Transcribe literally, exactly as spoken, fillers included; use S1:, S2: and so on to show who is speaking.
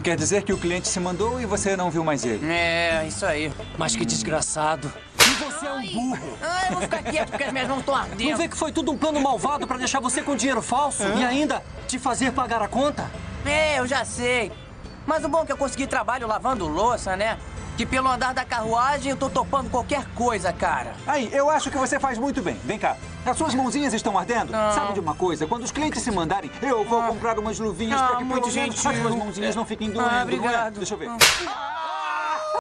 S1: Quer dizer que o cliente se mandou e você não viu mais ele?
S2: É, isso aí.
S3: Mas que desgraçado. E você é um burro.
S2: Ah, eu vou ficar quieto porque as minhas mãos estão ardendo.
S3: Não vê que foi tudo um plano malvado pra deixar você com dinheiro falso? E ainda te fazer pagar a conta?
S2: É, eu já sei. Mas o bom é que eu consegui trabalho lavando louça, né? Que pelo andar da carruagem eu tô topando qualquer coisa, cara.
S1: Aí, eu acho que você faz muito bem. Vem cá. As suas mãozinhas estão ardendo?
S2: Não.
S1: Sabe de uma coisa? Quando os clientes se mandarem, eu vou comprar umas luvinhas
S2: Ah,
S1: para que
S2: muito
S1: pelo menos
S2: gentil.
S1: as suas mãozinhas não fiquem doendo,
S2: Ah,
S1: não é?
S2: obrigado.
S1: Deixa eu ver.
S2: Ah.